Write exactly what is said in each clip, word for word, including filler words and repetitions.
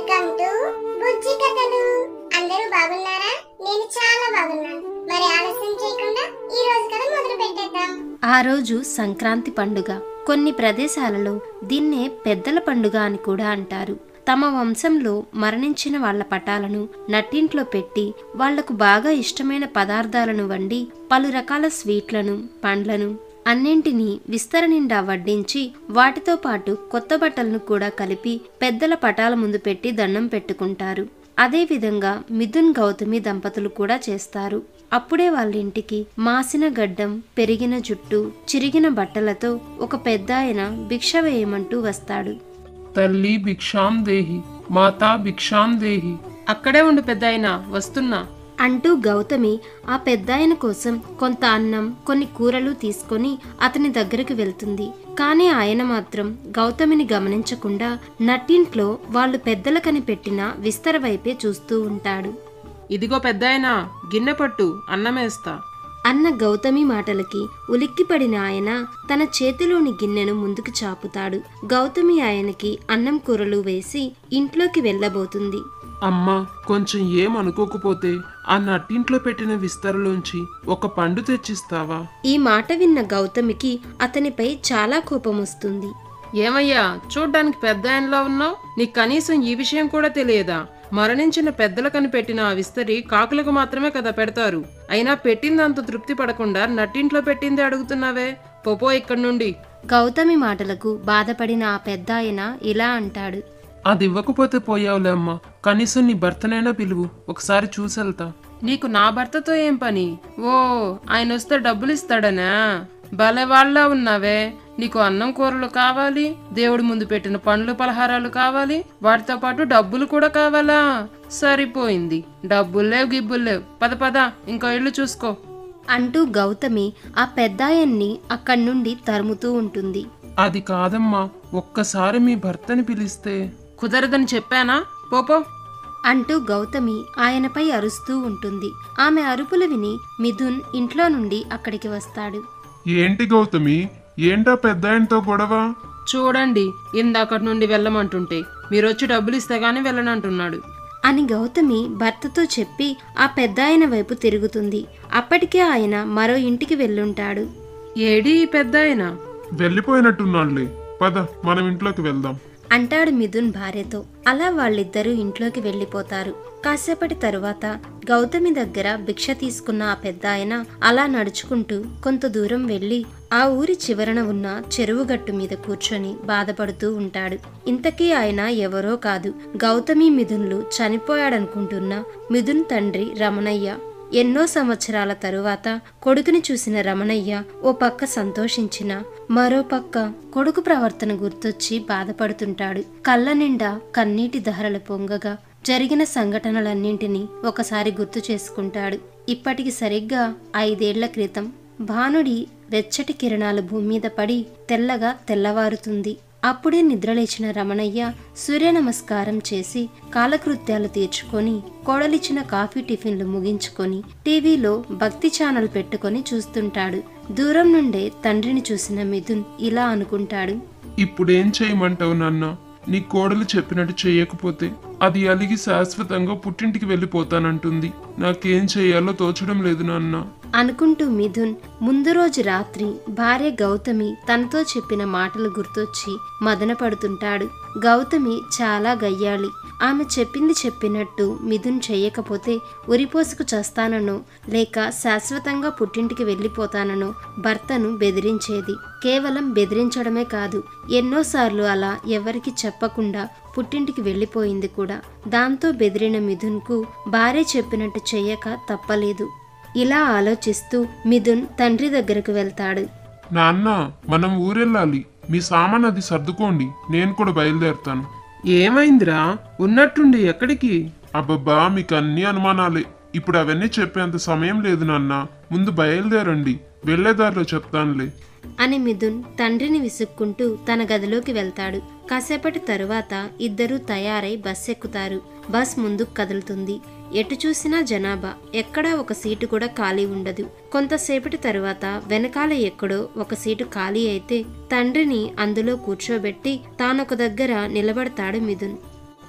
Welcome to బుజ్జి కథలు. అందరూ బాగున్నారా? నేను చాలా బాగున్నాను. మరి ఆలస్యం చేయకుండా ఈ రోజు కథ మొదలు పెట్టేద్దాం. ఆ రోజు సంక్రాంతి పండుగ. కొన్ని ప్రదేశాలలో దీన్నే పెద్దల పండుగ అని కూడా అంటారు. తమ వంశంలో మరణించిన వాళ్ల పటాలను నట్టింట్లో పెట్టి వాళ్లకు బాగా ఇష్టమైన పదార్థాలను వండి పలు రకాల స్వీట్లను, పండ్లను అన్నింటినీ విస్తర నిండా వడ్డించి వాటితో పాటు కొత్త బట్టలను కూడా కలిపి పెద్దల పటాల ముందు పెట్టి దండం పెట్టుకుంటారు. అదేవిధంగా మిథున్, గౌతమి దంపతులు కూడా చేస్తారు. అప్పుడే వాళ్ళింటికి మాసిన గడ్డం, పెరిగిన జుట్టు, చిరిగిన బట్టలతో ఒక పెద్దాయన భిక్ష వేయమంటూ వస్తాడు. తల్లి భిక్షాం దేహి, మాతా భిక్షాం దేహి. అక్కడే ఉండు పెద్దాయన, వస్తున్నా అంటూ గౌతమి ఆ పెద్దాయన కోసం కొంత అన్నం, కొన్ని కూరలు తీసుకొని అతని దగ్గరకు వెళ్తుంది. కానీ ఆయన మాత్రం గౌతమిని గమనించకుండా నట్టింట్లో వాళ్ళు పెద్దలకని పెట్టిన విస్తర వైపే చూస్తూ ఉంటాడు. ఇదిగో పెద్దాయన, గిన్నె పట్టు, అన్నమేస్తా అన్న గౌతమి మాటలకి ఉలిక్కిపడిన ఆయన తన చేతిలోని గిన్నెను ముందుకు చాపుతాడు. గౌతమి ఆయనకి అన్నం కూరలు వేసి ఇంట్లోకి వెళ్ళబోతుంది. అమ్మా, కొంచెం ఏమనుకోకపోతే ఆ నట్టింట్లో పెట్టిన విస్తరలోంచి ఒక పండు తెచ్చిస్తావా? ఈ మాట విన్న గౌతమికి అతనిపై చాలా కోపం వస్తుంది. ఏమయ్యా, చూడ్డానికి పెద్ద ఆయనలో ఉన్నావు? నీకు కనీసం ఈ విషయం కూడా తెలియదా? మరణించిన పెద్దలకని పెట్టిన ఆ విస్తరి కాకులకు మాత్రమే కదా పెడతారు. అయినా పెట్టిందంత తృప్తి పడకుండా నట్టింట్లో పెట్టిందే అడుగుతున్నావే, పోపో ఇక్కడి నుండి. గౌతమి మాటలకు బాధపడిన ఆ పెద్దాయన ఇలా అంటాడు. అది ఇవ్వకపోతే పోయావులే అమ్మా, కనీసం నీ భర్తనైనా పిలువు, ఒకసారి చూసెళ్తా. నీకు నా భర్తతో ఏం పని? ఓ, ఆయన వస్తే డబ్బులు ఇస్తాడనా? భలే వాళ్ళ ఉన్నావే. నీకు అన్నం కూరలు కావాలి, దేవుడి ముందు పెట్టిన పండ్లు పలహారాలు కావాలి, వాటితో పాటు డబ్బులు కూడా కావాలా? సరిపోయింది, డబ్బులు లేవు, గిబ్బులు లేవు, పద పద ఇంకో ఇల్లు చూసుకో అంటూ గౌతమి ఆ పెద్దాయన్ని అక్కడి నుండి తరుముతూ ఉంటుంది. అది కాదమ్మా, ఒక్కసారి మీ భర్తని పిలిస్తే. కుదరదని చెప్పానా, పోపో అంటూ గౌతమి ఆయనపై అరుస్తూ ఉంటుంది. ఆమె అరుపులు విని మిథున్ ఇంట్లో నుండి అక్కడికి వస్తాడు. ఏంటి గౌతమి, ఏంటా పెద్దాయనతో గొడవ? చూడండి, ఇందాకటి నుండి వెళ్ళమంటుంటే మీరొచ్చి డబ్బులు ఇస్తే గానీ వెళ్ళనంటున్నాడు అని గౌతమి భర్తతో చెప్పి ఆ పెద్దాయన వైపు తిరుగుతుంది. అప్పటికే ఆయన మరో ఇంటికి వెళ్ళుంటాడు. ఏడీ ఈ పెద్దాయన? వెళ్ళిపోయినట్టున్నాడులే, పద మనం ఇంట్లోకి వెళ్దాం అంటాడు మిథున్ భార్యతో. అలా వాళ్ళిద్దరూ ఇంట్లోకి వెళ్ళిపోతారు. కాసేపటి తరువాత గౌతమి దగ్గర భిక్ష తీసుకున్న ఆ పెద్దాయన అలా నడుచుకుంటూ కొంత దూరం వెళ్లి ఆ ఊరి చివరన ఉన్న చెరువు గట్టు మీద కూర్చొని బాధపడుతూ ఉంటాడు. ఇంతకీ ఆయన ఎవరో కాదు, గౌతమి మిథున్లు చనిపోయాడనుకుంటున్న మిథున్ తండ్రి రమణయ్య. ఎన్నో సంవత్సరాల తరువాత కొడుకుని చూసిన రమణయ్య ఓ పక్క సంతోషించిన, మరో పక్క కొడుకు ప్రవర్తన గుర్తొచ్చి బాధపడుతుంటాడు. కళ్ళ నిండా కన్నీటి ధారలు పొంగగా జరిగిన సంఘటనలన్నింటినీ ఒకసారి గుర్తు చేసుకుంటాడు. ఇప్పటికి సరిగ్గా ఐదేళ్ల క్రితం భానుడి వెచ్చటి కిరణాలు భూమి మీద పడి తెల్లగా తెల్లవారుతుంది. అప్పుడే నిద్రలేచిన రమణయ్య సూర్య నమస్కారం చేసి కాలకృత్యాలు తీర్చుకొని కోడలిచ్చిన కాఫీ టిఫిన్లు ముగించుకొని టీవీలో భక్తి ఛానల్ పెట్టుకొని చూస్తుంటాడు. దూరం నుండే తండ్రిని చూసిన మిథున్ ఇలా అనుకుంటాడు. ఇప్పుడేం చేయమంటావు నాన్న? నీ కోడలు చెప్పినట్టు చెయ్యకపోతే అది అలిగి శాశ్వతంగా పుట్టింటికి వెళ్ళిపోతానంటుంది. నాకేం చెయ్యాలో తోచడం లేదు నాన్న అనుకుంటూ మిథున్ ముందు రోజు రాత్రి భార్య గౌతమి తనతో చెప్పిన మాటలు గుర్తొచ్చి మదన పడుతుంటాడు. గౌతమి చాలా గయ్యాళి. ఆమె చెప్పింది చెప్పినట్టు మిథున్ చెయ్యకపోతే ఉరిపోసుకు చస్తాననో లేక శాశ్వతంగా పుట్టింటికి వెళ్ళిపోతాననో భర్తను బెదిరించేది. కేవలం బెదిరించడమే కాదు, ఎన్నోసార్లు అలా ఎవరికి చెప్పకుండా పుట్టింటికి వెళ్ళిపోయింది కూడా. దాంతో బెదిరిన మిథున్కు భార్య చెప్పినట్టు చెయ్యక తప్పలేదు. ఇలా ఆలోచిస్తూ మిథున్ తండ్రి దగ్గరకు వెళ్తాడు. నాన్న, మనం ఊరెళ్ళాలి, మీ సామాన్ అది సర్దుకోండి, నేను కూడా బయలుదేరుతాను. ఏమైందిరా, ఉన్నట్టుండి ఎక్కడికి? అబ్బబ్బా, మీకు అన్ని అనుమానాలే. ఇప్పుడు అవన్నీ చెప్పేంత సమయం లేదు నాన్న, ముందు బయలుదేరండి, వెళ్లేదారిలో చెప్తానులే అని మిథున్ తండ్రిని విసుక్కుంటూ తన గదిలోకి వెళ్తాడు. కాసేపటి తరువాత ఇద్దరూ తయారై బస్ ఎక్కుతారు. బస్ ముందుకు కదులుతుంది. ఎటు చూసినా జనాభా, ఎక్కడా ఒక సీటు కూడా ఖాళీ ఉండదు. కొంతసేపటి తరువాత వెనకాల ఎక్కడో ఒక సీటు ఖాళీ అయితే తండ్రిని అందులో కూర్చోబెట్టి తానొక దగ్గర నిలబడతాడు మిథున్.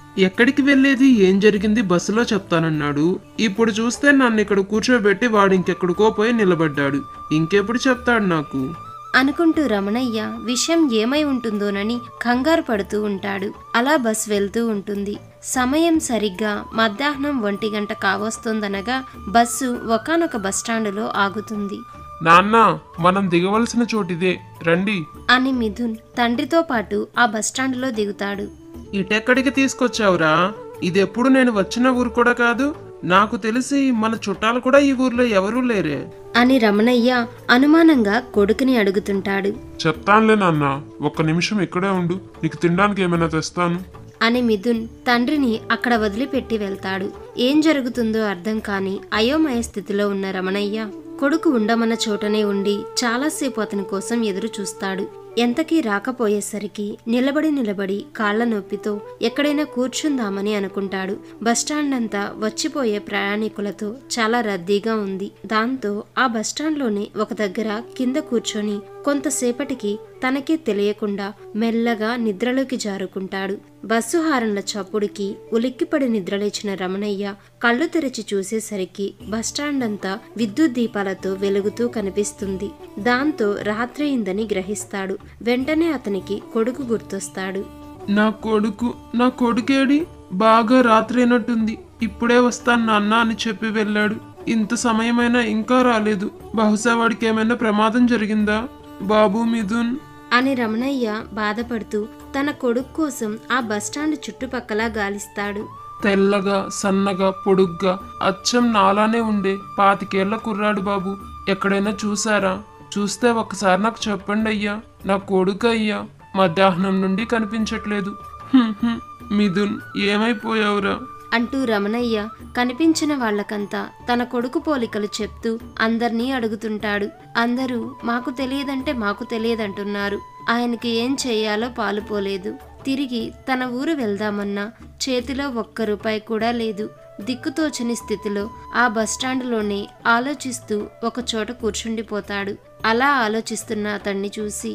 ఎక్కడికి వెళ్ళేది ఏం జరిగింది బస్సులో చెప్తానన్నాడు. ఇప్పుడు చూస్తే నన్ను ఇక్కడ కూర్చోబెట్టి వాడు ఇంకెక్కడికో పోయి నిలబడ్డాడు. ఇంకెప్పుడు చెప్తాడు నాకు అనుకుంటూ రమణయ్య విషయం ఏమై ఉంటుందోనని కంగారు పడుతూ ఉంటాడు. అలా బస్ వెళ్తూ ఉంటుంది. సమయం సరిగ్గా మధ్యాహ్నం ఒంటి గంట కావస్తోందనగా బస్సు ఒకానొక బస్టాండులో ఆగుతుంది. నాన్న, మనం దిగవలసిన చోటిదే, రండి అని మిథున్ తండ్రితో పాటు ఆ బస్టాండులో దిగుతాడు. ఇటెక్కడికి తీసుకొచ్చావురా? ఇదెప్పుడు నేను వచ్చిన ఊరు కూడా కాదు. నాకు తెలిసి మన చుట్టాలు కూడా ఈ ఊర్లో ఎవరూ లేరే అని రమణయ్య అనుమానంగా కొడుకుని అడుగుతుంటాడు. చెప్తానులే నాన్న, ఒక్క నిమిషం ఇక్కడే ఉండు, నీకు తినడానికి ఏమైనా తెస్తాను అని మిథున్ తండ్రిని అక్కడ వదిలిపెట్టి వెళ్తాడు. ఏం జరుగుతుందో అర్థం కాని అయోమయ స్థితిలో ఉన్న రమణయ్య కొడుకు ఉండమన్న చోటనే ఉండి చాలాసేపు అతని కోసం ఎదురు చూస్తాడు. ఎంతకీ రాకపోయేసరికి నిలబడి నిలబడి కాళ్ల నొప్పితో ఎక్కడైనా కూర్చుందామని అనుకుంటాడు. బస్టాండ్ అంతా వచ్చిపోయే ప్రయాణికులతో చాలా రద్దీగా ఉంది. దాంతో ఆ బస్టాండ్లోనే ఒక దగ్గర కింద కూర్చొని కొంతసేపటికి తనకే తెలియకుండా మెల్లగా నిద్రలోకి జారుకుంటాడు. బస్సు హారన్ల చప్పుడుకి ఉలిక్కిపడి నిద్రలేచిన రమణయ్య కళ్ళు తెరిచి చూసేసరికి బస్టాండ్ అంతా విద్యుత్ దీపాలతో వెలుగుతూ కనిపిస్తుంది. దాంతో రాత్రి అయిందని గ్రహిస్తాడు. వెంటనే అతనికి కొడుకు గుర్తొస్తాడు. నా కొడుకు నా కొడుకేడి? బాగా రాత్రి అయినట్టుంది. ఇప్పుడే వస్తాను నాన్న అని చెప్పి వెళ్ళాడు. ఇంత సమయమైనా ఇంకా రాలేదు. బహుశా వాడికి ఏమైనా ప్రమాదం జరిగిందా? బాబు మిథున్ అని రమణయ్య బాధపడుతూ తన కొడుకు కోసం ఆ బస్టాండ్ చుట్టుపక్కల గాలిస్తాడు. తెల్లగా సన్నగా పొడుగ్గా అచ్చం నాలానే ఉండే పాతికేళ్ల కుర్రాడు బాబు. ఎక్కడైనా చూసారా? చూస్తే ఒకసారి నాకు చెప్పండి అయ్యా. నా కొడుకు అయ్యా. మధ్యాహ్నం నుండి కనిపించట్లేదు. హ్మ్ హ్మ్. మిథున్, ఏమైపోయావురా అంటూ రమణయ్య కనిపించిన వాళ్లకంతా తన కొడుకు పోలికలు చెప్తూ అందర్నీ అడుగుతుంటాడు. అందరూ మాకు తెలియదంటే మాకు తెలియదంటున్నారు. ఆయనకి ఏం చెయ్యాలో పాలుపోలేదు. తిరిగి తన ఊరు వెళ్దామన్నా చేతిలో ఒక్క రూపాయి కూడా లేదు. దిక్కుతోచని స్థితిలో ఆ బస్టాండులోనే ఆలోచిస్తూ ఒక చోట కూర్చుండిపోతాడు. అలా ఆలోచిస్తున్న అతన్ని చూసి,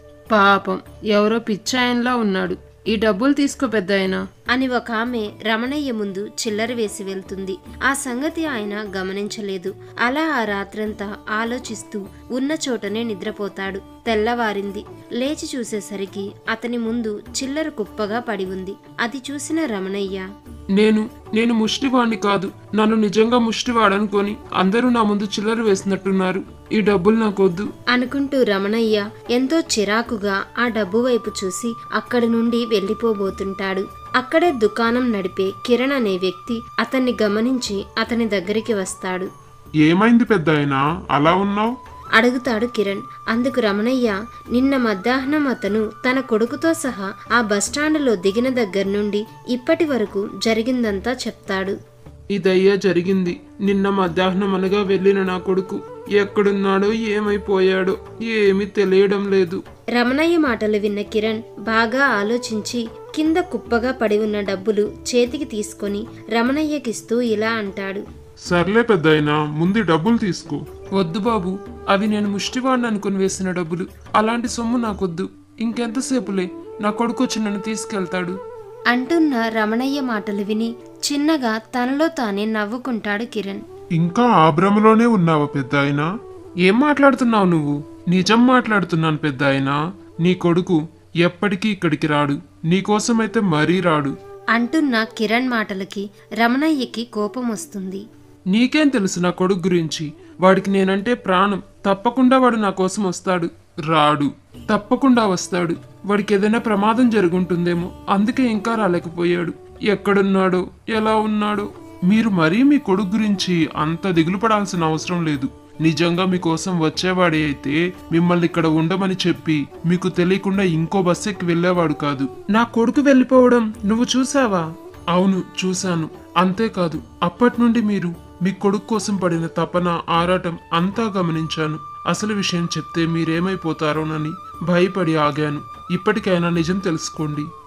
పాపం ఎవరో పిచ్చాయన్లా ఉన్నాడు. ఈ డబ్బులు తీసుకో పెద్దాయనా అని ఒక ఆమె రమణయ్య ముందు చిల్లర వేసి వెళ్తుంది. ఆ సంగతి ఆయన గమనించలేదు. అలా ఆ రాత్రంతా ఆలోచిస్తూ ఉన్న చోటనే నిద్రపోతాడు. తెల్లవారింది. లేచి చూసేసరికి అతని ముందు చిల్లర కుప్పగా పడి ఉంది. అది చూసిన రమణయ్య, నేను నేను ముష్టివాణ్ణి కాదు. నన్ను నిజంగా ముష్టివాడనుకొని అందరూ నా ముందు చిల్లర వేసినట్టున్నారు. ఈ డబ్బులు నాకొద్దు అనుకుంటూ రమణయ్య ఎంతో చిరాకుగా ఆ డబ్బు వైపు చూసి అక్కడి నుండి వెళ్ళిపోబోతుంటాడు. అక్కడే దుకాణం నడిపే కిరణ్ అనే వ్యక్తి అతన్ని గమనించి అతని దగ్గరికి వస్తాడు. ఏమైంది పెద్దాయనా, అలా ఉన్నావు? అడుగుతాడు కిరణ్. అందుకు రమణయ్య నిన్న మధ్యాహ్నం అతను తన కొడుకుతో సహా ఆ బస్టాండులో దిగిన దగ్గర నుండి ఇప్పటి వరకు జరిగిందంతా చెప్తాడు. ఇదయ్యా జరిగింది. నిన్న మధ్యాహ్నం అనగా వెళ్ళిన నా కొడుకు ఎక్కడున్నాడో ఏమైపోయాడో ఏమీ తెలియడం లేదు. రమణయ్య మాటలు విన్న కిరణ్ బాగా ఆలోచించి కింద కుప్పగా పడి ఉన్న డబ్బులు చేతికి తీసుకొని రమణయ్యకిస్తూ ఇలా అంటాడు. సర్లే పెద్దాయనా, ముందు డబ్బులు తీసుకో. వద్దు బాబు, అవి నేను ముష్టివాడిని అనుకుని వేసిన డబ్బులు. అలాంటి సొమ్ము నాకొద్దు. ఇంకెంతసేపులే, నా కొడుకు వచ్చి నన్ను తీసుకెళ్తాడు అంటున్న రమణయ్య మాటలు విని చిన్నగా తనలో తానే నవ్వుకుంటాడు కిరణ్. ఇంకా ఆ భ్రమలోనే ఉన్నావా పెద్దాయనా? ఏం మాట్లాడుతున్నావు నువ్వు? నిజం మాట్లాడుతున్నాను పెద్దాయనా. నీ కొడుకు ఎప్పటికీ ఇక్కడికి రాడు. నీకోసమైతే మరీ రాడు అంటున్న కిరణ్ మాటలకి రమణయ్యకి కోపం వస్తుంది. నీకేం తెలుసు నా కొడుకు గురించి? వాడికి నేనంటే ప్రాణం. తప్పకుండా వాడు నా కోసం వస్తాడు. రాడు. తప్పకుండా వస్తాడు. వాడికి ఏదైనా ప్రమాదం జరుగుంటుందేమో, అందుకే ఇంకా రాలేకపోయాడు. ఎక్కడున్నాడో ఎలా ఉన్నాడో. మీరు మరీ మీ కొడుకు గురించి అంత దిగులు పడాల్సిన అవసరం లేదు. నిజంగా మీకోసం వచ్చేవాడే అయితే మిమ్మల్ని ఇక్కడ ఉండమని చెప్పి మీకు తెలియకుండా ఇంకో బస్సు ఎక్కి వెళ్ళేవాడు కాదు. నా కొడుకు వెళ్ళిపోవడం నువ్వు చూసావా? అవును, చూశాను. అంతేకాదు, అప్పటి నుండి మీరు మీ కొడుకు కోసం పడిన తపన, ఆరాటం అంతా గమనించాను. అసలు విషయం చెప్తే మీరేమైపోతారోనని భయపడి ఆగాను. ఇప్పటికైనా నిజం తెలుసుకోండి.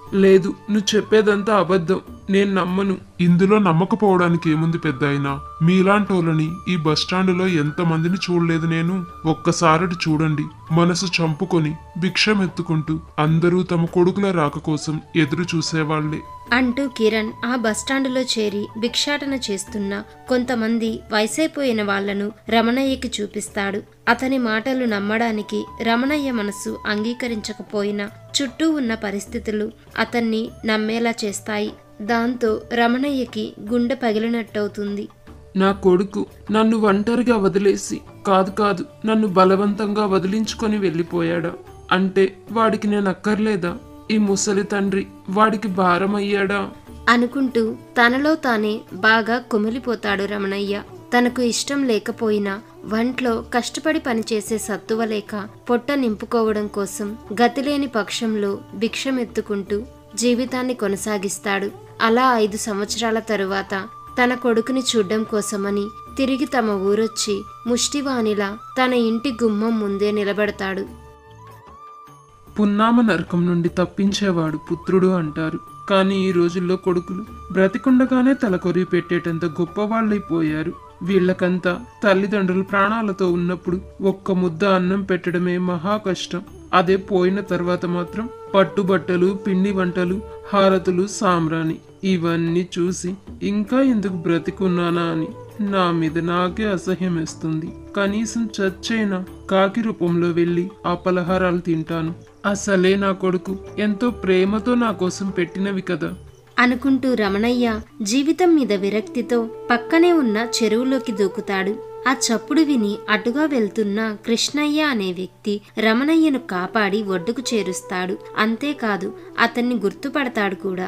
లేదు, నువ్వు చెప్పేదంతా అబద్ధం, నేను నమ్మను. ఇందులో నమ్మకపోవడానికి ఏముంది పెద్దాయనా? మీలాంటోళ్ళని ఈ బస్టాండులో ఎంతమందిని చూడలేదు నేను. ఒక్కసారటి చూడండి, మనసు చంపుకొని భిక్షం ఎత్తుకుంటూ అందరూ తమ కొడుకుల రాక కోసం ఎదురు చూసేవాళ్లే అంటూ కిరణ్ ఆ బస్టాండులో చేరి భిక్షాటన చేస్తున్న కొంతమంది వయసైపోయిన వాళ్లను రమణయ్యకి చూపిస్తాడు. అతని మాటలు నమ్మడానికి రమణయ్య మనసు అంగీకరించకపోయినా చుట్టూ ఉన్న పరిస్థితులు అతన్ని నమ్మేలా చేస్తాయి. దాంతో రమణయ్యకి గుండె పగిలినట్టవుతుంది. నా కొడుకు నన్ను ఒంటరిగా వదిలేసి కాదు కాదు నన్ను బలవంతంగా వదిలించుకొని వెళ్ళిపోయాడా? అంటే వాడికి నేను అక్కర్లేదా? ఈ ముసలి తండ్రి వాడికి భారమయ్యాడా అనుకుంటూ తనలో తానే బాగా కుమిలిపోతాడు రమణయ్య. తనకు ఇష్టం లేకపోయినా వంట్లో కష్టపడి పనిచేసే సత్తువ లేక పొట్ట నింపుకోవడం కోసం గతిలేని పక్షంలో భిక్షమెత్తుకుంటూ జీవితాన్ని కొనసాగిస్తాడు. అలా ఐదు సంవత్సరాల తరువాత తన కొడుకుని చూడ్డం కోసమని తిరిగి తమ ఊరొచ్చి ముష్టివానిలా తన ఇంటి గుమ్మం ముందే నిలబడతాడు. పున్నామ నరకం నుండి తప్పించేవాడు పుత్రుడు అంటారు. కానీ ఈ రోజుల్లో కొడుకులు బ్రతికుండగానే తలకొరి పెట్టేటంత గొప్పవాళ్ళైపోయారు. వీళ్లకంతా తల్లిదండ్రులు ప్రాణాలతో ఉన్నప్పుడు ఒక్క ముద్ద అన్నం పెట్టడమే మహా కష్టం. అదే పోయిన తర్వాత మాత్రం పట్టుబట్టలు, పిండి వంటలు, హారతులు, సాంబ్రాణి ఇవన్నీ చూసి ఇంకా ఎందుకు బ్రతికున్నానా అని నా మీద నాకే అసహ్యం వేస్తుంది. కనీసం చచ్చైనా కాకి రూపంలో వెళ్ళి ఆ పలహారాలు తింటాను. అసలే నా కొడుకు ఎంతో ప్రేమతో నా కోసం పెట్టినవి కదా అనుకుంటూ రమణయ్య జీవితం మీద విరక్తితో పక్కనే ఉన్న చెరువులోకి దూకుతాడు. ఆ చప్పుడు విని అటుగా వెళ్తున్న కృష్ణయ్య అనే వ్యక్తి రమణయ్యను కాపాడి ఒడ్డుకు చేరుస్తాడు. అంతేకాదు అతన్ని గుర్తుపడతాడు కూడా.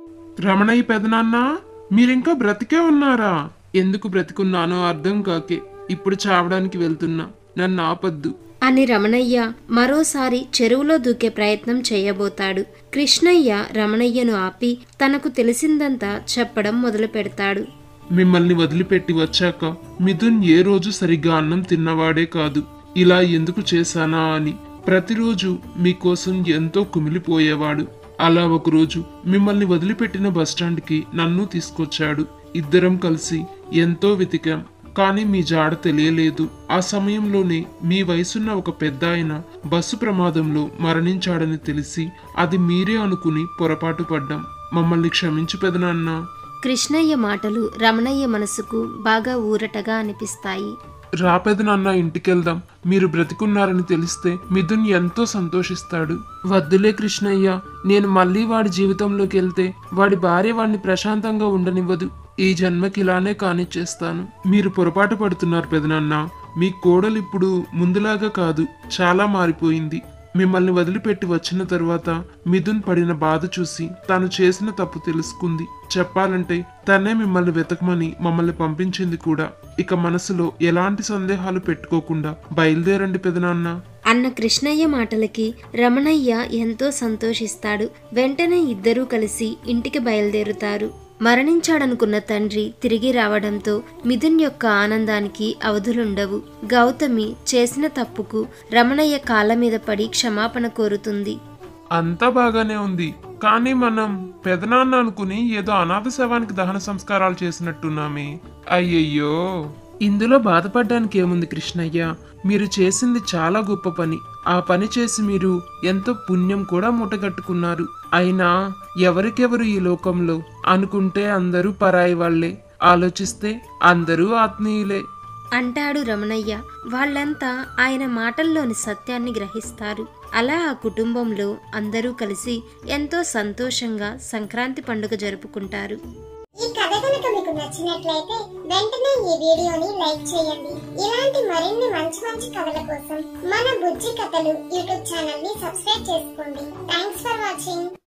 రమణయ్య పెదనాన్న, మీరింకా బ్రతికే ఉన్నారా? ఎందుకు బ్రతికున్నానో అర్థం కాకే ఇప్పుడు చావడానికి వెళ్తున్నా, నన్ను ఆపద్దు అని రమణయ్య మరోసారి చెరువులో దూకే ప్రయత్నం చేయబోతాడు. కృష్ణయ్య రమణయ్యను ఆపి తనకు తెలిసిందంతా చెప్పడం మొదలు పెడతాడు. మిమ్మల్ని వదిలిపెట్టి వచ్చాక మిథున్ ఏ రోజు సరిగ్గా అన్నం తిన్నవాడే కాదు. ఇలా ఎందుకు చేశానా అని ప్రతిరోజు మీకోసం ఎంతో కుమిలిపోయేవాడు. అలా ఒకరోజు మిమ్మల్ని వదిలిపెట్టిన బస్టాండ్కి నన్ను తీసుకొచ్చాడు. ఇద్దరం కలిసి ఎంతో వెతికాం, కానీ మీ జాడ తెలియలేదు. ఆ సమయంలోనే మీ వయసున్న ఒక పెద్ద ఆయన బస్సు ప్రమాదంలో మరణించాడని తెలిసి అది మీరే అనుకుని పొరపాటు పడ్డాం. మమ్మల్ని క్షమించు పెదనాన్న. కృష్ణయ్య మాటలు రమణయ్య మనసుకు బాగా ఊరటగా అనిపిస్తాయి. రా పెదనాన్న, ఇంటికెళ్దాం. మీరు బ్రతికున్నారని తెలిస్తే మిథున్ ఎంతో సంతోషిస్తాడు. వద్దులే కృష్ణయ్య, నేను మళ్ళీ వాడి జీవితంలోకి వెళ్తే వాడి భార్య వాడిని ప్రశాంతంగా ఉండనివ్వదు. ఈ జన్మకి ఇలానే కానిచ్చేస్తాను. మీరు పొరపాటు పడుతున్నారు పెదనాన్న. మీ కోడలు ఇప్పుడు ముందులాగా కాదు, చాలా మారిపోయింది. మిమ్మల్ని వదిలిపెట్టి వచ్చిన తరువాత మిథున్ పడిన బాధ చూసి తాను చేసిన తప్పు తెలుసుకుంది. చెప్పాలంటే తనే మిమ్మల్ని వెతకమని మమ్మల్ని పంపించింది కూడా. ఇక మనసులో ఎలాంటి సందేహాలు పెట్టుకోకుండా బయలుదేరండి పెదనాన్న అన్న కృష్ణయ్య మాటలకి రమణయ్య ఎంతో సంతోషిస్తాడు. వెంటనే ఇద్దరూ కలిసి ఇంటికి బయలుదేరుతారు. మరణించాడనుకున్న తండ్రి తిరిగి రావడంతో మిథున్ యొక్క ఆనందానికి అవధులుండవు. గౌతమి చేసిన తప్పుకు రమణయ్య కాళ్ళ మీద పడి క్షమాపణ కోరుతుంది. అంతా బాగానే ఉంది, కానీ మనం పెదనాన్న అనుకుని ఏదో అనాథ శవానికి దహన సంస్కారాలు చేసినట్టున్నామే. అయ్యయ్యో, ఇందులో బాధపడ్డానికి ఏముంది కృష్ణయ్య? మీరు చేసింది చాలా గొప్ప పని. ఆ పని చేసి మీరు ఎంతో పుణ్యం కూడా మూటగట్టుకున్నారు. అయినా ఎవరికెవరు ఈ లోకంలో అనుకుంటే అందరూ పరాయి వాళ్లే, ఆలోచిస్తే అందరూ ఆత్మీయులే అంటాడు రమణయ్య. వాళ్ళంతా ఆయన మాటల్లోని సత్యాన్ని గ్రహిస్తారు. అలా ఆ కుటుంబంలో అందరూ కలిసి ఎంతో సంతోషంగా సంక్రాంతి పండుగ జరుపుకుంటారు. ఈ కథ కనుక మీకు నచ్చినట్లయితే వెంటనే ఈ వీడియోని లైక్ చేయండి. ఇలాంటి మరిన్ని మంచి మంచి కథల కోసం మన బుజ్జి కథలు యూట్యూబ్ ఛానల్ ని సబ్స్క్రైబ్ చేసుకోండి. Thanks for watching.